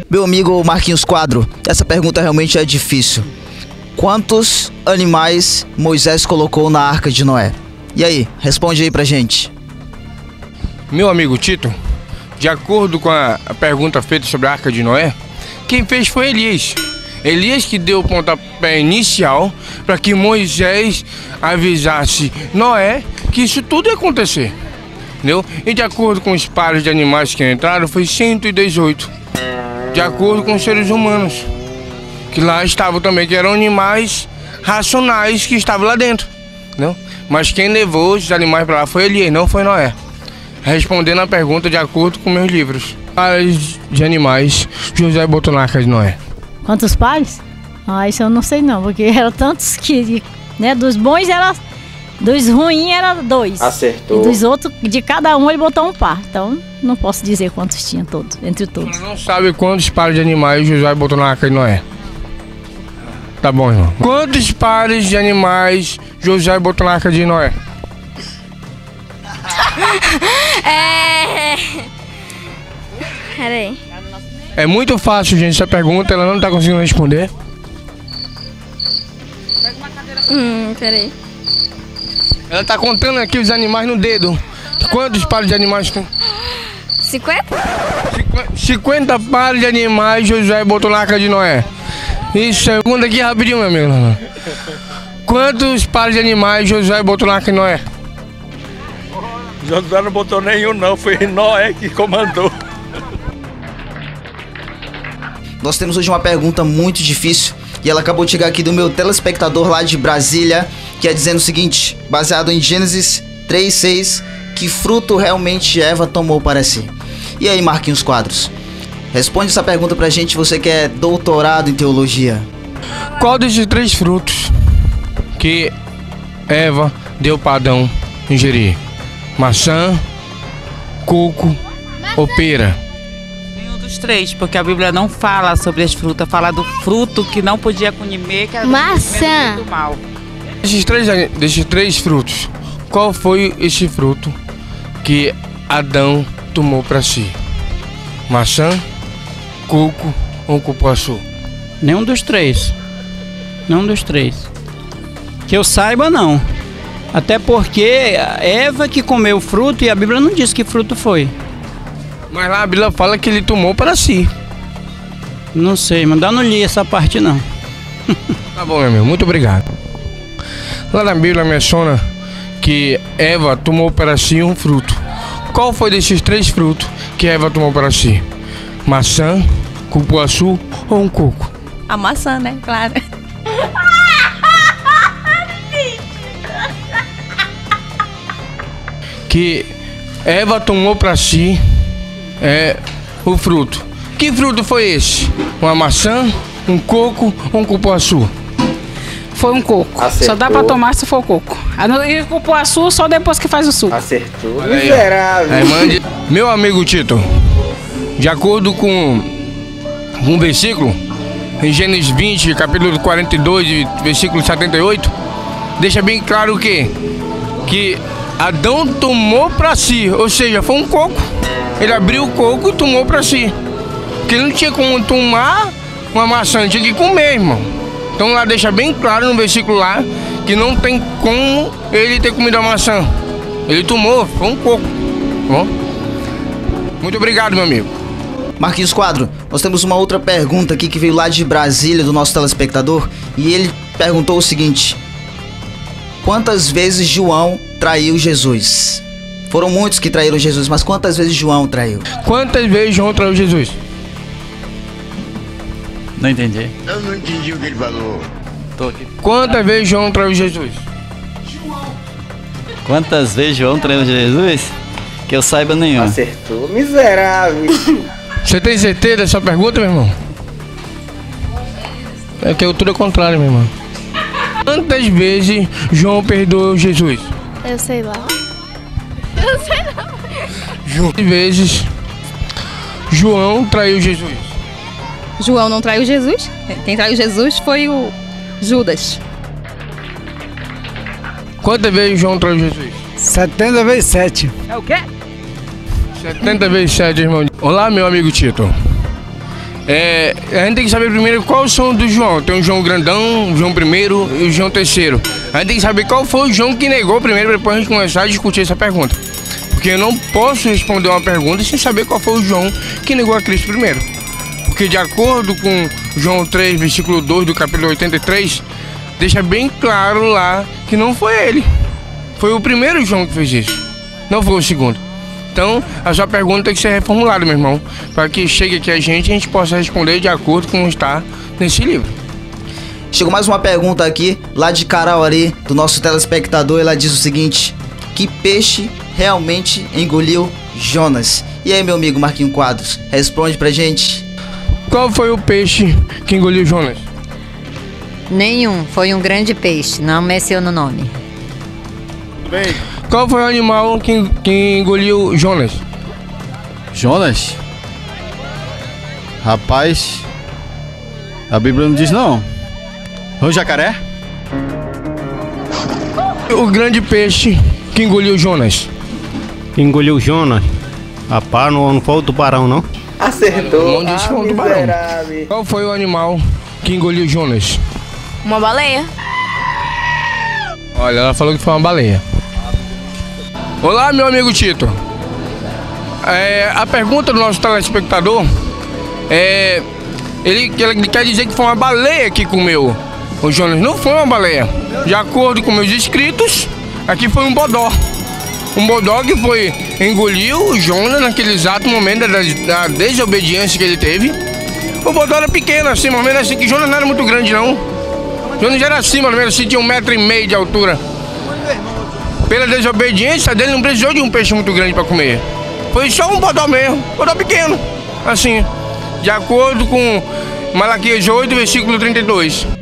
Meu amigo Marquinhos Quadro, essa pergunta realmente é difícil. Quantos animais Moisés colocou na Arca de Noé? E aí, responde aí pra gente. Meu amigo Tito, de acordo com a pergunta feita sobre a Arca de Noé, quem fez foi Elias. Elias que deu o pontapé inicial para que Moisés avisasse Noé que isso tudo ia acontecer. Entendeu? E de acordo com os pares de animais que entraram, foi 118. De acordo com os seres humanos, que lá estavam também, que eram animais racionais que estavam lá dentro. Entendeu? Mas quem levou os animais para lá foi Elias, não foi Noé. Respondendo a pergunta de acordo com meus livros. Pares de animais José botou na Arca de Noé. Quantos pares? Isso eu não sei não, porque eram tantos que, né, dos bons era, dos ruins era 2. Acertou. E dos outros, de cada um ele botou um par. Então não posso dizer quantos tinha todos, entre todos. Você não sabe quantos pares de animais José botou na Arca de Noé? Tá bom, irmão. Quantos pares de animais José botou na Arca de Noé? Peraí. É muito fácil, gente, essa pergunta, ela não tá conseguindo responder. Peraí. Ela tá contando aqui os animais no dedo. Quantos pares de animais tem? 50? 50 pares de animais José botou na Arca de Noé. Isso, pergunta aqui rapidinho, meu amigo. Quantos pares de animais José botou na Arca de Noé? Josué não botou nenhum não, foi Noé que comandou. Nós temos hoje uma pergunta muito difícil e ela acabou de chegar aqui do meu telespectador lá de Brasília, que é dizendo o seguinte, baseado em Gênesis 3:6, que fruto realmente Eva tomou para si? E aí, Marquinhos Quadros, responde essa pergunta pra gente, você que é doutorado em teologia. Qual desses 3 frutos que Eva deu para Adão ingerir? Maçã, coco ou pera? Nenhum dos 3, porque a Bíblia não fala sobre as frutas, fala do fruto que não podia comer, que era maçã. Do mal. Desses três frutos, qual foi esse fruto que Adão tomou para si? Maçã, coco ou cupuaçu? Nenhum dos 3. Nenhum dos 3. Que eu saiba, não. Até porque Eva que comeu o fruto e a Bíblia não diz que fruto foi. Mas lá a Bíblia fala que ele tomou para si. Não sei, mas eu não li essa parte não. Tá bom, meu amigo, muito obrigado. Lá na Bíblia menciona que Eva tomou para si um fruto. Qual foi desses 3 frutos que Eva tomou para si? Maçã, cupuaçu ou um coco? A maçã, né? Claro. Que Eva tomou para si o fruto. Que fruto foi esse? Uma maçã, um coco ou um cupuaçu? Foi um coco. Acertou. Só dá pra tomar se for coco. E o cupuaçu só depois que faz o suco. Acertou. Olha aí, Miserável. Meu amigo Tito, de acordo com um versículo, em Gênesis 20, capítulo 42, versículo 78, deixa bem claro que Adão tomou para si, ou seja, foi um coco. Ele abriu o coco e tomou para si. Porque ele não tinha como tomar uma maçã, ele tinha que comer, irmão. Então lá deixa bem claro no versículo lá que não tem como ele ter comido a maçã. Ele tomou, foi um coco. Bom? Muito obrigado, meu amigo. Marquinhos Quadro, nós temos uma outra pergunta aqui que veio lá de Brasília, do nosso telespectador, e ele perguntou o seguinte: quantas vezes João traiu Jesus? Foram muitos que traíram Jesus, mas quantas vezes João traiu? Quantas vezes João traiu Jesus? Não entendi. Eu não entendi o que ele falou. Tô aqui. Quantas vezes João traiu Jesus? Quantas vezes João traiu Jesus? Que eu saiba nenhuma. Acertou. Miserável. Você tem certeza dessa pergunta, meu irmão? É que tudo é contrário, meu irmão. Quantas vezes João perdoou Jesus? Eu sei lá. Quantas vezes João traiu Jesus? João não traiu Jesus? Quem traiu Jesus foi o Judas. Quantas vezes João traiu Jesus? 70 vezes 7. É o quê? 70 vezes 7, irmão. Olá, meu amigo Tito. A gente tem que saber primeiro qual são do João. Tem o João grandão, o João primeiro e o João terceiro. A gente tem que saber qual foi o João que negou primeiro, depois a gente começar a discutir essa pergunta. Porque eu não posso responder uma pergunta sem saber qual foi o João que negou a Cristo primeiro. Porque de acordo com João 3, versículo 2 do capítulo 83, deixa bem claro lá que não foi ele. Foi o primeiro João que fez isso, não foi o segundo. Então, a sua pergunta tem que ser reformulada, meu irmão, para que chegue aqui a gente possa responder de acordo com o que está nesse livro. Chegou mais uma pergunta aqui, lá de Caraori, do nosso telespectador. Ela diz o seguinte: que peixe realmente engoliu Jonas? E aí, meu amigo Marquinhos Quadros, responde pra gente. Qual foi o peixe que engoliu Jonas? Nenhum, foi um grande peixe, não menciono o nome. Tudo bem. Qual foi o animal que engoliu Jonas? Jonas? Rapaz, a Bíblia não diz não. Foi o jacaré? O grande peixe que engoliu Jonas. Que engoliu Jonas? Rapaz, não foi o tubarão, não? Acertou. Não disse que foi um tubarão. Qual foi o animal que engoliu Jonas? Uma baleia. Olha, ela falou que foi uma baleia. Olá, meu amigo Tito. A pergunta do nosso telespectador ele quer dizer que foi uma baleia que comeu o Jonas. Não foi uma baleia. De acordo com meus escritos, aqui foi um bodó. Um bodó que engoliu o Jonas naquele exato momento da desobediência que ele teve. O bodó era pequeno assim, mais ou menos assim, que Jonas não era muito grande não. Jonas era assim, mais ou menos assim, tinha 1,5 m de altura. Pela desobediência dele, não precisou de um peixe muito grande para comer. Foi só um bodó mesmo, bodó pequeno, assim, de acordo com Malaquias 8, versículo 32.